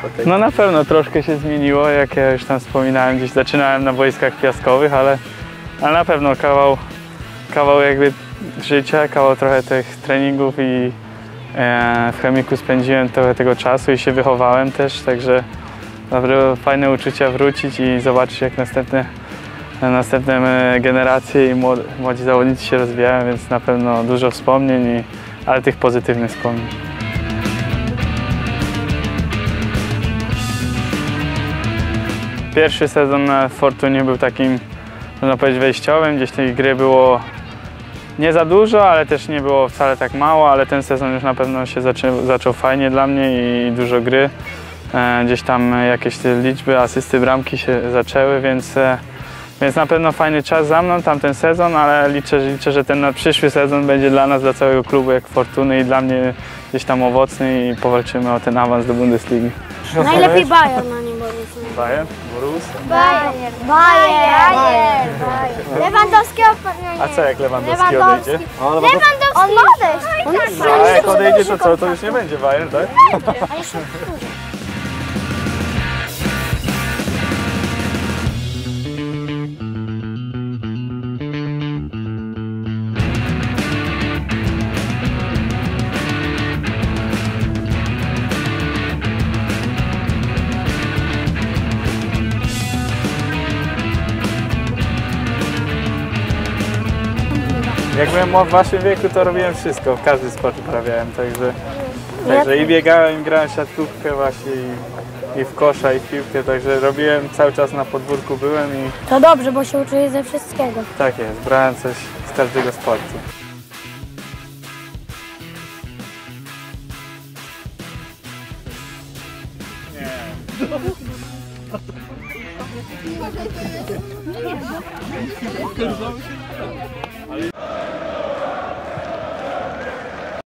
No na pewno troszkę się zmieniło, jak ja już tam wspominałem, gdzieś zaczynałem na boiskach piaskowych, ale na pewno kawał jakby życia, kawał trochę tych treningów i w Chemiku spędziłem trochę tego czasu i się wychowałem też, także naprawdę fajne uczucia wrócić i zobaczyć, jak następne generacje i młodzi zawodnicy się rozwijają, więc na pewno dużo wspomnień, ale tych pozytywnych wspomnień. Pierwszy sezon w Fortunie był takim, można powiedzieć, wejściowym, gdzieś tej gry było nie za dużo, ale też nie było wcale tak mało, ale ten sezon już na pewno się zaczął fajnie dla mnie i dużo gry. Gdzieś tam jakieś te liczby, asysty, bramki się zaczęły, więc na pewno fajny czas za mną tamten sezon, ale liczę, że ten przyszły sezon będzie dla nas, dla całego klubu jak Fortuny i dla mnie gdzieś tam owocny i powalczymy o ten awans do Bundesligi. Najlepiej Bayern na nim Borussia. Bayern? Borussia? Bayern. Lewandowski A co jak Lewandowski odejdzie? Lewandowski! On ma odejść! A jak odejdzie to co? To już nie będzie Bayern, tak? Jak byłem w waszym wieku, to robiłem wszystko, każdy sport uprawiałem, także i biegałem, i grałem w siatkówkę właśnie i w kosza, i w piłkę, także robiłem, cały czas na podwórku byłem i To dobrze, bo się uczyłeś ze wszystkiego. tak jest, brałem coś z każdego sportu. Nie.